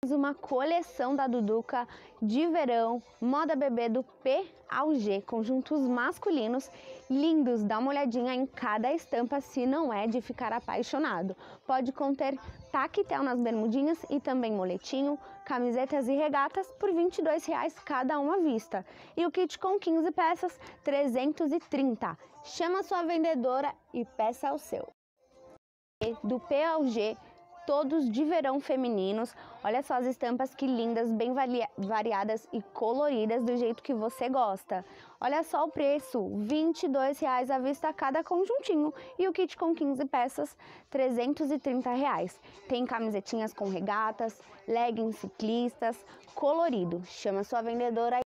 Uma coleção da Duduca de verão, moda bebê do P ao G, conjuntos masculinos lindos. Dá uma olhadinha em cada estampa se não é de ficar apaixonado. Pode conter tactel nas bermudinhas e também moletinho, camisetas e regatas por R$ 22,00 cada uma à vista. E o kit com 15 peças, R$ 330. Chama sua vendedora e peça o seu. Do P ao G, todos de verão femininos. Olha só as estampas que lindas, bem variadas e coloridas do jeito que você gosta. Olha só o preço, R$ 22,00 à vista cada conjuntinho e o kit com 15 peças, R$ 330,00. Tem camisetinhas com regatas, leggings ciclistas, colorido. Chama sua vendedora